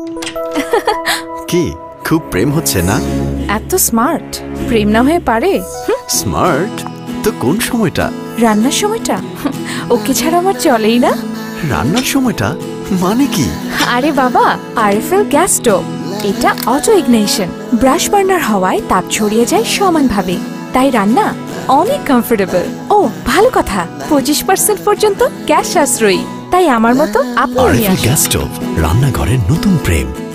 কি খুব প্রেম হচ্ছে না? এত স্মার্ট, প্রেম না হয়ে পারে? স্মার্ট তো কোন সময়টা? রান্নার সময়টা। ওকে ছাড়া আমার চলেই না। রান্নার সময়টা মানে কি? আরে বাবা, RFL গ্যাস স্টোভ। এটা অটো ইগনিশন, ব্রাশ বার্নার হওয়ায় তাপ ছড়িয়ে যায় সমানভাবে, তাই রান্না অনেক কমফোর্টেবল। ও ভালো কথা, 25% পর্যন্ত গ্যাস সাশ্রয়ী। তাই আমার মতো আপনিও নিয়ে RFL আসুন। গ্যাস স্টোভ, রান্নাঘরের নতুন প্রেম।